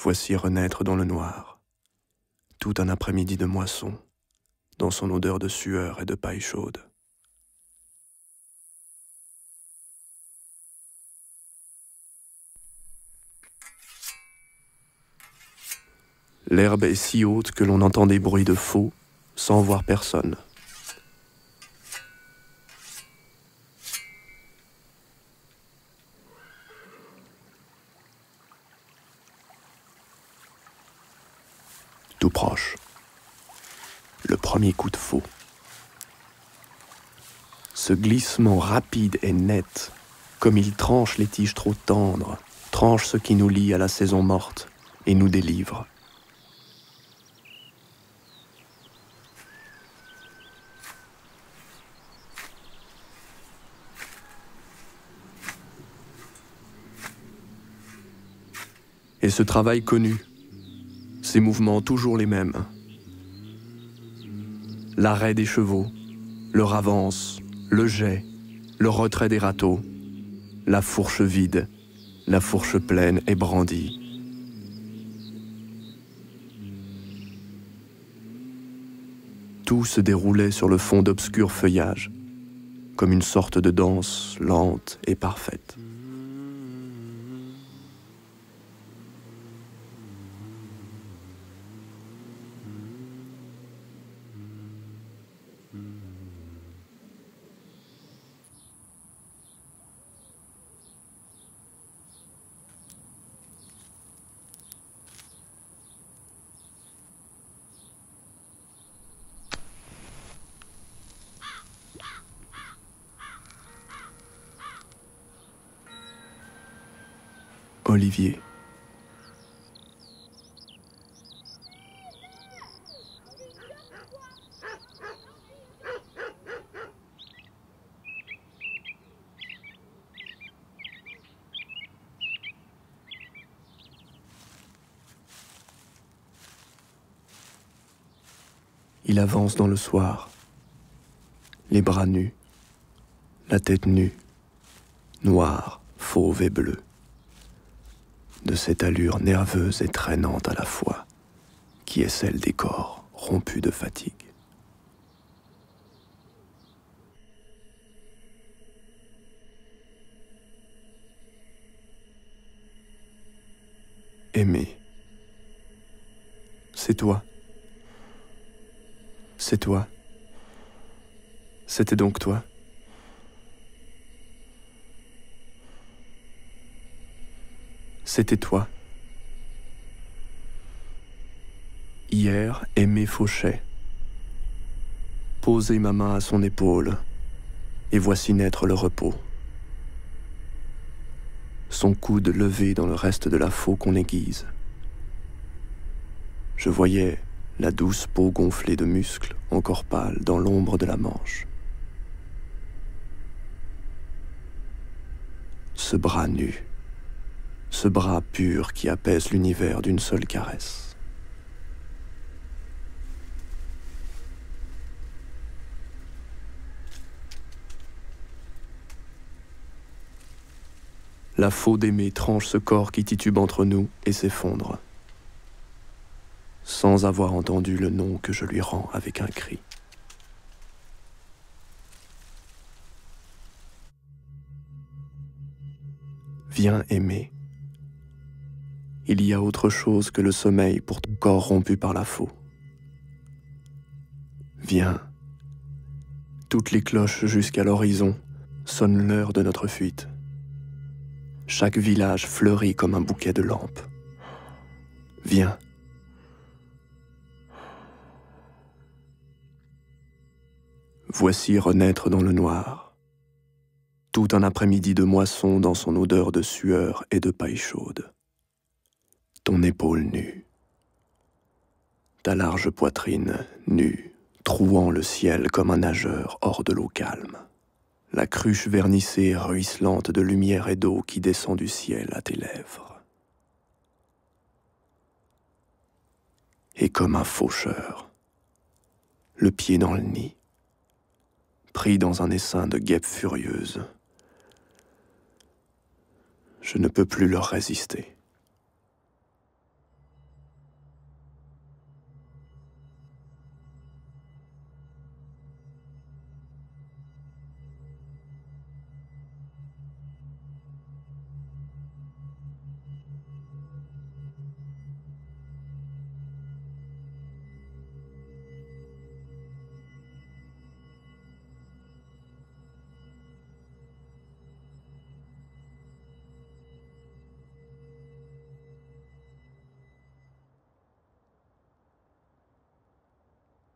Voici renaître dans le noir, tout un après-midi de moisson, dans son odeur de sueur et de paille chaude. L'herbe est si haute que l'on entend des bruits de faux sans voir personne. Tout proche. Le premier coup de faux. Ce glissement rapide et net, comme il tranche les tiges trop tendres, tranche ce qui nous lie à la saison morte et nous délivre. Et ce travail connu, ces mouvements toujours les mêmes. L'arrêt des chevaux, leur avance, le jet, le retrait des râteaux, la fourche vide, la fourche pleine et brandie. Tout se déroulait sur le fond d'obscur feuillage, comme une sorte de danse lente et parfaite. Olivier. Il avance dans le soir, les bras nus, la tête nue, noire, fauve et bleue, de cette allure nerveuse et traînante à la fois, qui est celle des corps rompus de fatigue. Aimer, c'est toi. C'est toi. C'était donc toi. C'était toi. Hier, Aimé fauchait. Posez ma main à son épaule, et voici naître le repos. Son coude levé dans le reste de la faux qu'on aiguise. Je voyais la douce peau gonflée de muscles, encore pâle, dans l'ombre de la manche. Ce bras nu, ce bras pur qui apaise l'univers d'une seule caresse. La faux d'aimer tranche ce corps qui titube entre nous et s'effondre, sans avoir entendu le nom que je lui rends avec un cri. Viens aimer. Il y a autre chose que le sommeil pour ton corps rompu par la faux. Viens. Toutes les cloches jusqu'à l'horizon sonnent l'heure de notre fuite. Chaque village fleurit comme un bouquet de lampes. Viens. Voici renaître dans le noir, tout un après-midi de moisson dans son odeur de sueur et de paille chaude. Ton épaule nue, ta large poitrine nue, trouant le ciel comme un nageur hors de l'eau calme. La cruche vernissée et ruisselante de lumière et d'eau qui descend du ciel à tes lèvres. Et comme un faucheur, le pied dans le nid, pris dans un essaim de guêpes furieuses, je ne peux plus leur résister.